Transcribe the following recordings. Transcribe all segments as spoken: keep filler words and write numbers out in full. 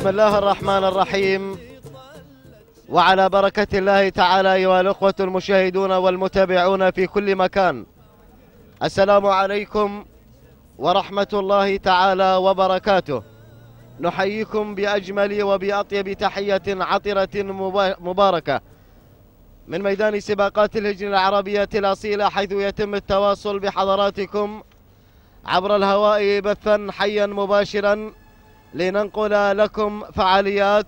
بسم الله الرحمن الرحيم، وعلى بركة الله تعالى أيها الأخوة المشاهدون والمتابعون في كل مكان، السلام عليكم ورحمة الله تعالى وبركاته. نحييكم بأجمل وبأطيب تحية عطرة مباركة من ميدان سباقات الهجن العربية الأصيلة، حيث يتم التواصل بحضراتكم عبر الهواء بثا حيا مباشرا لننقل لكم فعاليات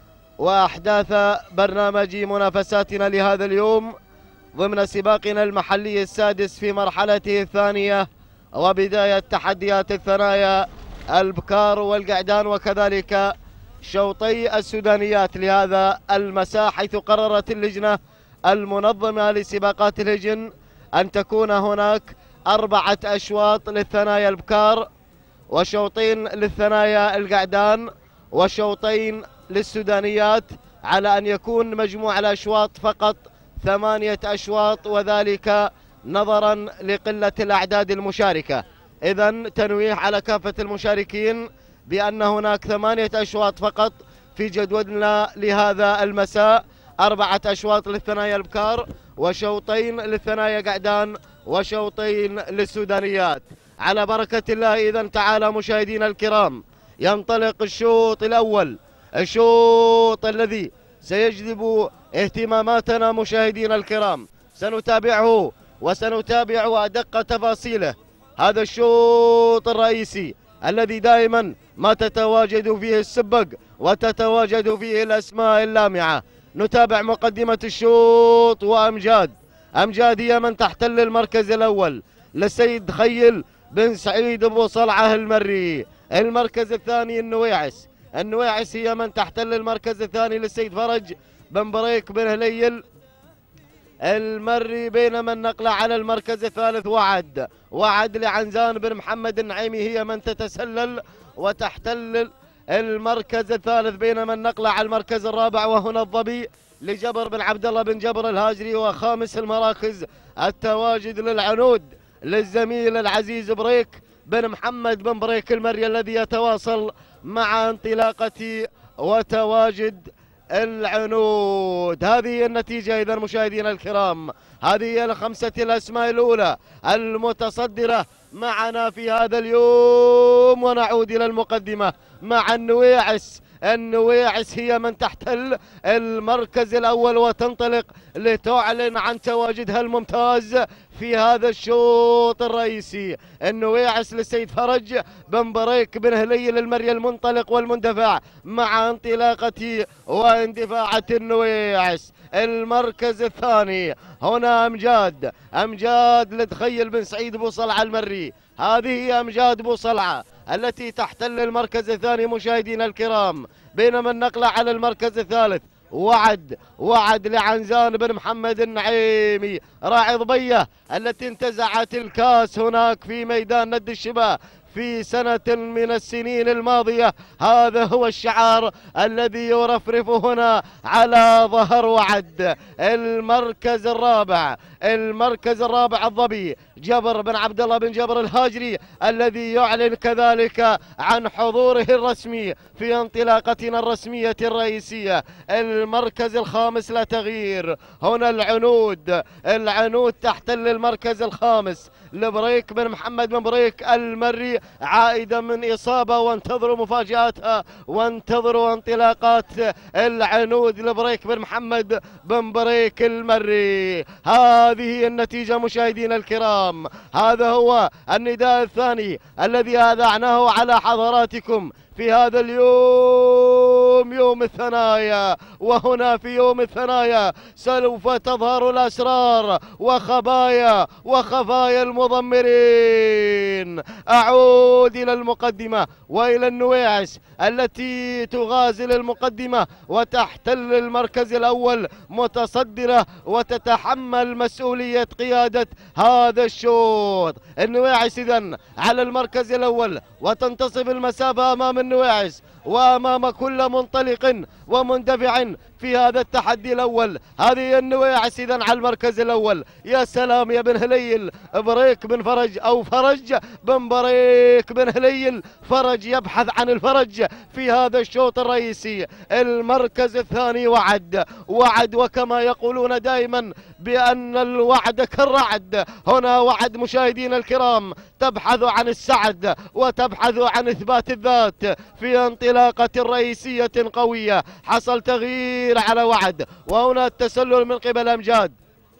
وأحداث برنامج منافساتنا لهذا اليوم ضمن سباقنا المحلي السادس في مرحلته الثانية، وبداية تحديات الثنايا البكار والقعدان، وكذلك شوطي السودانيات لهذا المساء، حيث قررت اللجنة المنظمة لسباقات الهجن أن تكون هناك أربعة أشواط للثنايا البكار، وشوطين للثنايا القعدان، وشوطين للسودانيات، على أن يكون مجموع الأشواط فقط ثمانية أشواط، وذلك نظرا لقلة الأعداد المشاركة. إذن تنويه على كافة المشاركين بأن هناك ثمانية أشواط فقط في جدولنا لهذا المساء، أربعة أشواط للثنايا البكار، وشوطين للثنايا قعدان، وشوطين للسودانيات. على بركة الله إذن تعالى مشاهدينا الكرام، ينطلق الشوط الأول، الشوط الذي سيجذب اهتماماتنا مشاهدينا الكرام. سنتابعه وسنتابع أدق تفاصيله. هذا الشوط الرئيسي الذي دائما ما تتواجد فيه السبق وتتواجد فيه الأسماء اللامعة. نتابع مقدمة الشوط، وأمجاد أمجاد هي من تحتل المركز الأول للسيد خيل بن سعيد أبو صلعة المري. المركز الثاني النويعس، النويعس هي من تحتل المركز الثاني للسيد فرج بن بريك بن هليل المري، بينما النقلة على المركز الثالث وعد وعد لعنزان بن محمد النعيمي هي من تتسلل وتحتل المركز الثالث، بينما النقلة على المركز الرابع وهنا الظبي لجبر بن عبد الله بن جبر الهاجري. وخامس المراكز التواجد للعنود للزميل العزيز بريك بن محمد بن بريك المري، الذي يتواصل مع انطلاقة وتواجد العنود. هذه النتيجة إذا مشاهدينا الكرام، هذه هي الخمسة الأسماء الأولى المتصدرة معنا في هذا اليوم. ونعود إلى المقدمة مع النويعس، النويعس هي من تحتل المركز الأول وتنطلق لتعلن عن تواجدها الممتاز في هذا الشوط الرئيسي. النويعس للسيد فرج بن بريك بن هليل المري المنطلق والمندفع مع انطلاقة واندفاعة النويعس. المركز الثاني هنا أمجاد، أمجاد لتخيل بن سعيد أبو صلعة المري. هذه هي أمجاد أبو صلعة التي تحتل المركز الثاني مشاهدينا الكرام، بينما النقلة على المركز الثالث وعد وعد لعنزان بن محمد النعيمي راعي ضبية التي انتزعت الكاس هناك في ميدان ند الشبا في سنة من السنين الماضية. هذا هو الشعار الذي يرفرف هنا على ظهر وعد. المركز الرابع، المركز الرابع الظبي جبر بن عبد الله بن جبر الهاجري، الذي يعلن كذلك عن حضوره الرسمي في انطلاقتنا الرسمية الرئيسية. المركز الخامس لا تغيير، هنا العنود، العنود تحتل المركز الخامس لبريك بن محمد بن بريك المري، عائدة من إصابة، وانتظروا مفاجآتها وانتظروا انطلاقات العنود لبريك بن محمد بن بريك المري. هذه النتيجة مشاهدينا الكرام، هذا هو النداء الثاني الذي أذعناه على حضراتكم في هذا اليوم، يوم الثنايا. وهنا في يوم الثنايا سوف تظهر الأسرار وخبايا وخفايا المضمرين. أعود إلى المقدمة وإلى النويعس التي تغازل المقدمة وتحتل المركز الأول متصدرة وتتحمل مسؤولية قيادة هذا الشوط. النويعس إذن على المركز الأول وتنتصف المسافة أمام النويعس وأمام كل منطلق ومندفع في هذا التحدي الأول. هذه النويعس إذن على المركز الأول. يا سلام يا بن هليل، بريك بن فرج أو فرج بن بريك بن هليل. فرج يبحث عن الفرج في هذا الشوط الرئيسي. المركز الثاني وعد وعد، وكما يقولون دائما بأن الوعد كالرعد، هنا وعد مشاهدينا الكرام تبحث عن السعد وتبحث عن إثبات الذات في انطلاقة رئيسية قوية. حصل تغيير على وعد، وهنا التسلل من قبل أمجاد.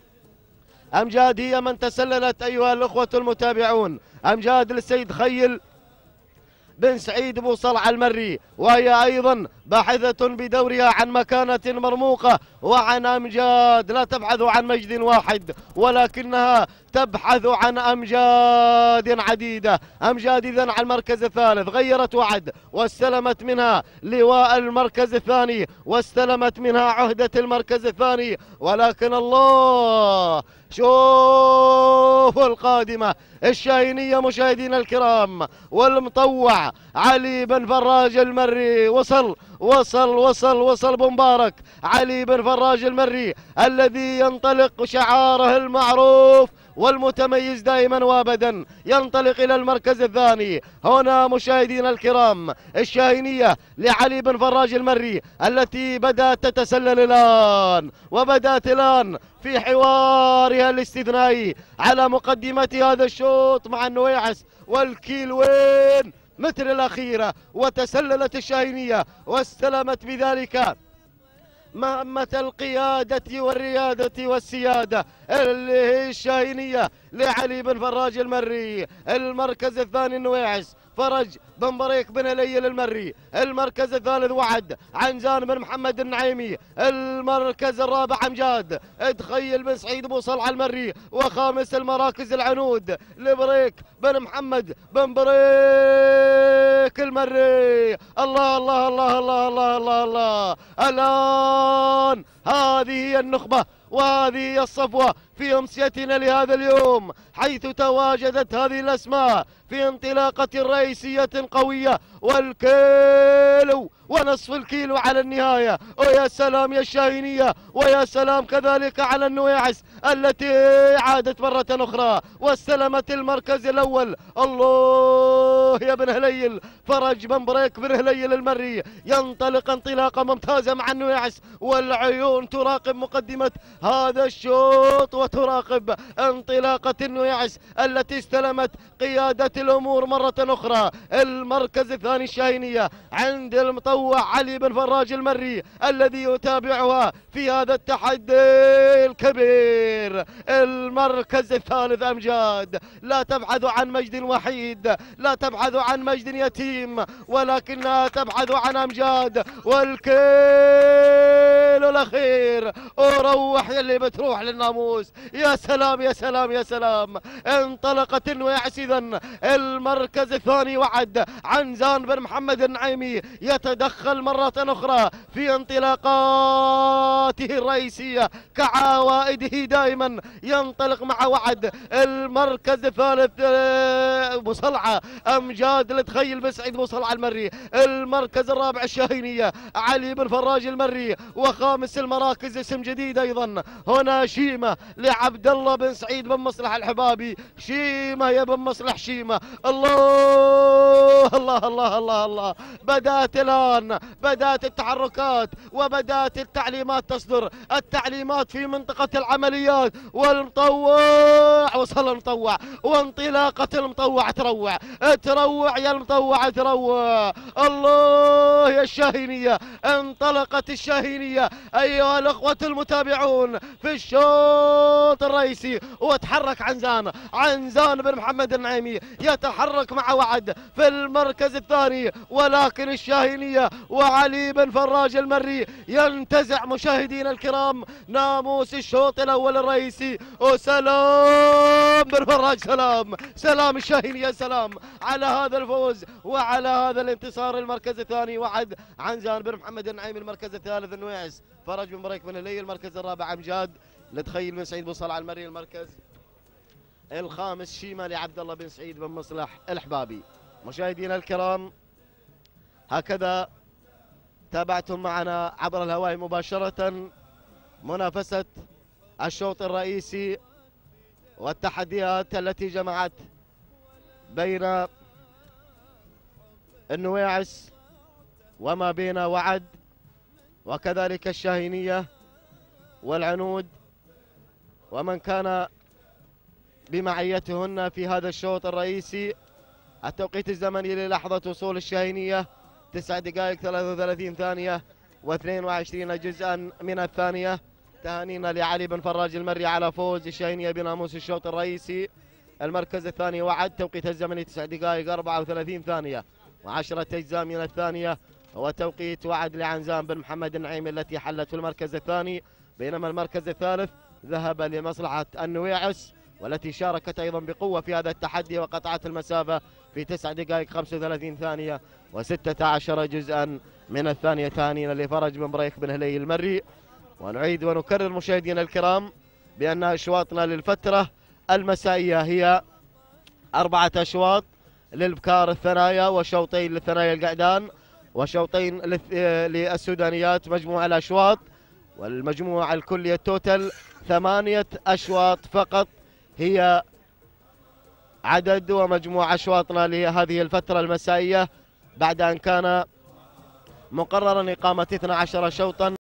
أمجاد هي من تسللت أيها الأخوة المتابعون. أمجاد للسيد خيل بن سعيد بو صلع المري، وهي أيضا باحثة بدورها عن مكانة مرموقة وعن أمجاد. لا تبحث عن مجد واحد ولكنها تبحث عن أمجاد عديدة. أمجاد إذن على المركز الثالث، غيرت وعد واستلمت منها لواء المركز الثاني واستلمت منها عهدة المركز الثاني، ولكن الله شوفوا القادمة الشاهينية مشاهدينا الكرام. والمطوع علي بن فراج المري وصل وصل وصل وصل بمبارك علي بن فراج المري الذي ينطلق شعاره المعروف والمتميز دائما وابدا، ينطلق الى المركز الثاني. هنا مشاهدينا الكرام الشاهينية لعلي بن فراج المري التي بدأت تتسلل الآن وبدأت الآن في حوارها الاستثنائي على مقدمة هذا الشوط مع النويعس. والكيلوين متر الأخيرة وتسللت الشاهينية واستلمت بذلك مهمة القيادة والريادة والسيادة اللي هي الشاهينية لعلي بن فراج المري. المركز الثاني النويعس فرج بن بريك بن هليل المري. المركز الثالث وعد عنزان بن محمد النعيمي. المركز الرابع أمجاد تخيل بن سعيد بو صلع المري. وخامس المراكز العنود لبريك بن محمد بن بريك المري. الله الله الله الله الله الله, الله. الآن هذه هي النخبة وهذه هي الصفوة في أمسيتنا لهذا اليوم، حيث تواجدت هذه الأسماء في انطلاقة رئيسية قوية. والكيلو ونصف الكيلو على النهاية. ويا سلام يا الشاهينية، ويا سلام كذلك على النويعس التي عادت مرة أخرى واستلمت المركز الأول. الله يا بن هليل، فرج بن بريك بن هليل المري ينطلق انطلاقة ممتازة مع النويعس، والعيون تراقب مقدمة هذا الشوط وتراقب انطلاقة النويعس التي استلمت قيادة الأمور مرة أخرى. المركز الثاني الشاهينية عند المطوع علي بن فراج المري الذي يتابعها في هذا التحدي الكبير. المركز الثالث أمجاد، لا تبحث عن مجد وحيد، لا تبحث عن مجد يتيم، ولكنها تبحث عن أمجاد. والكيلو الأخير وروح يلي بتروح للناموس. يا سلام يا سلام يا سلام. انطلقت النويعس إذن. المركز الثاني وعد عنزان بن محمد النعيمي يتدخل مرة أخرى في انطلاقاته الرئيسية كعوائده دائما، ينطلق مع وعد. المركز الثالث بوصلعة أمجاد لتخيل بن سعيد بوصلعة المري. المركز الرابع الشاهينية علي بن فراج المري. وخامس المراكز اسم جديد أيضا هنا شيمة لعبد الله بن سعيد بن مصلح الحبابي. شيمة يا بن مصلح شيمة. الله الله الله الله الله. بدأت الآن بدأت التحركات وبدأت التعليمات تصدر، التعليمات في منطقة العمليات. والمطوع وصل المطوع وانطلاقة المطوع تروع تروع يا المطوع تروع. الله يا الشاهينية، انطلقت الشاهينية أيها الأخوة المتابعون في الشوط الرئيسي. وتحرك عنزان عنزان بن محمد النعيمي يتحرك مع وعد في المركز الثاني، ولكن الشاهينية وعلي بن فراج المري ينتزع مشاهدينا الكرام ناموس الشوط الأول الرئيسي. وسلام بن فراج، سلام سلام الشاهينية، سلام على هذا الفوز وعلى هذا الانتصار. المركز الثاني وعد عنزان بن محمد النعيمي. المركز الثالث النويعس فرج بن بريك بن هليل. المركز الرابع أمجاد لتخيل بن سعيد بن صلع المري. المركز الخامس شيمة لعبد الله بن سعيد بن مصلح الحبابي. مشاهدينا الكرام هكذا تابعتم معنا عبر الهواء مباشرة منافسة الشوط الرئيسي والتحديات التي جمعت بين النويعس وما بين وعد، وكذلك الشاهينية والعنود، ومن كان بمعيتهن في هذا الشوط الرئيسي. التوقيت الزمني للحظة وصول الشاهينية تسع دقائق ثلاثة وثلاثين ثانية واثنين وعشرين جزءا من الثانية. تهانينا لعلي بن فراج المري على فوز الشاهينية بناموس الشوط الرئيسي. المركز الثاني وعد، توقيت الزمني تسع دقائق أربعة وثلاثين ثانية وعشرة أجزاء من الثانية، هو توقيت وعد لعنزان بن محمد النعيمي التي حلت في المركز الثاني، بينما المركز الثالث ذهب لمصلحة النويعس والتي شاركت أيضا بقوة في هذا التحدي وقطعت المسافة في تسع دقائق خمسة وثلاثين ثانية وستة عشر جزءا من الثانية. تهانينا لفرج بن بريك بن هلي المري. ونعيد ونكرر مشاهدينا الكرام بأن أشواطنا للفترة المسائية هي أربعة أشواط للبكار الثنايا، وشوطين للثنايا القعدان، وشوطين للسودانيات. مجموع الأشواط والمجموع الكلي التوتل ثمانية أشواط فقط هي عدد ومجموع أشواطنا لهذه الفترة المسائية، بعد أن كان مقررا إقامة اثنتي عشرة شوطا